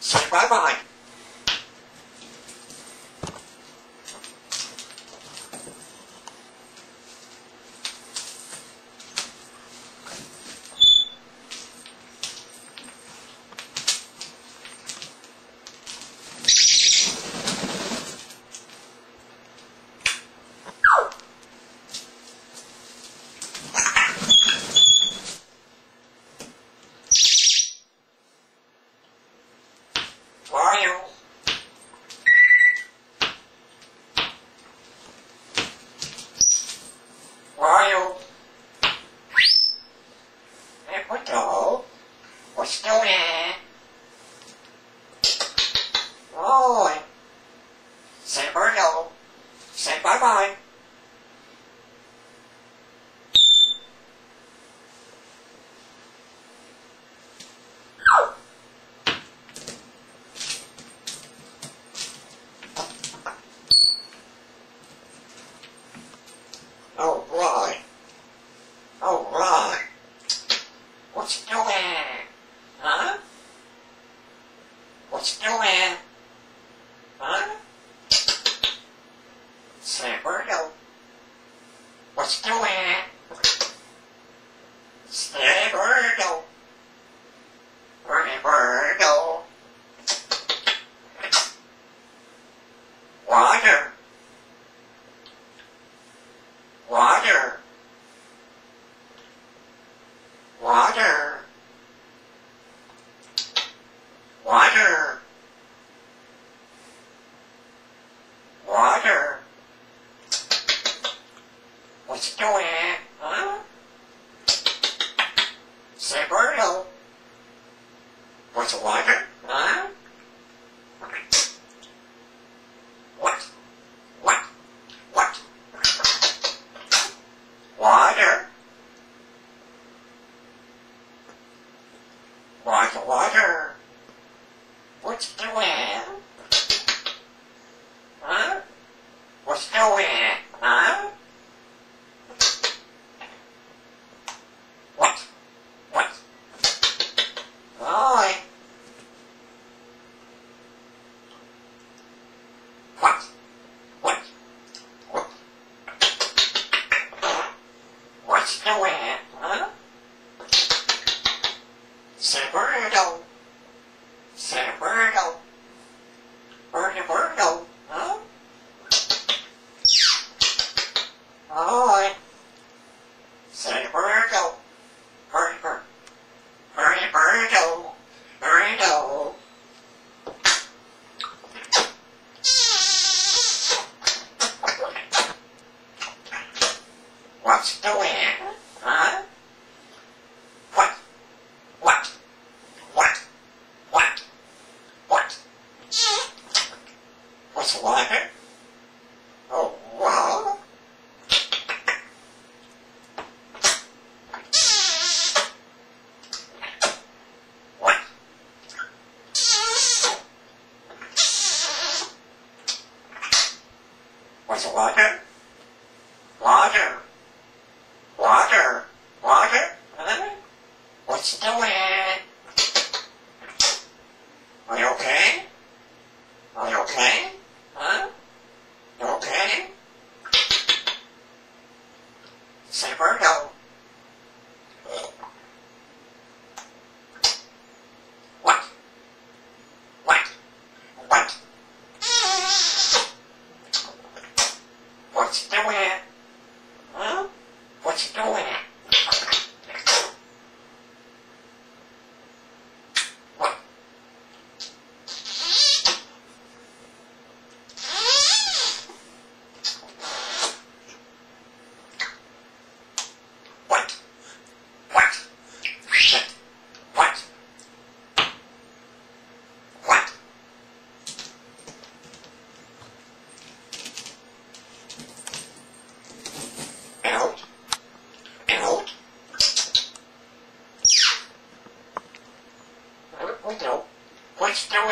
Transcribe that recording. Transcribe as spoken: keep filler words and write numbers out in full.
Say bye-bye. Where are you? Where are you? Hey, Birdo. What's doing it? Oh, say Birdo. Say bye-bye. Oh, right. Oh, right. What's doing? Huh? What's doing? Huh? Say Birdo. What's doing? Say Birdo. Birdie Birdo. Water. Water. Water. Water. Water. What's doing? Huh? Say Birdo. What's water? Huh? What? What? What? Water. Water, water. What's doing? Huh? What's doing? Huh? What? What? Boy. What? What? What? What's doing? Huh? Say Birdo. Say Birdo. Birdie Birdo. Huh? Boy. Say Birdo. Birdie Birdo. Birdie Birdo. Birdo. What's doing? Huh? What? What? What? What? What? What's water? Oh, wow. What? What's water? Water. Water. Water? Huh? What's doing? Are you okay? Are you okay? Huh? You okay? Say Birdo. What? What? What? What's doing? Huh? What's doing? What? What? What? Shit. What? What? Out. Out. What? What's doing?